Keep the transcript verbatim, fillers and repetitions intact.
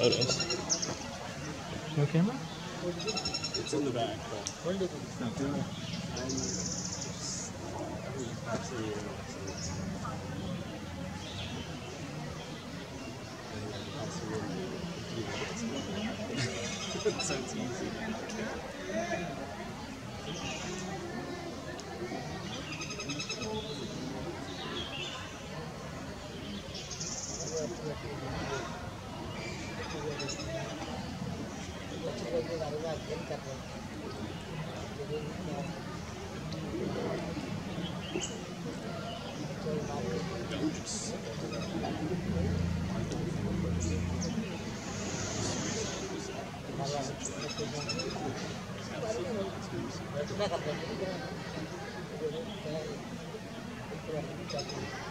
photos. No camera? It's in the back, but it's not good. I'm just actually so it's easy. Terima kasih.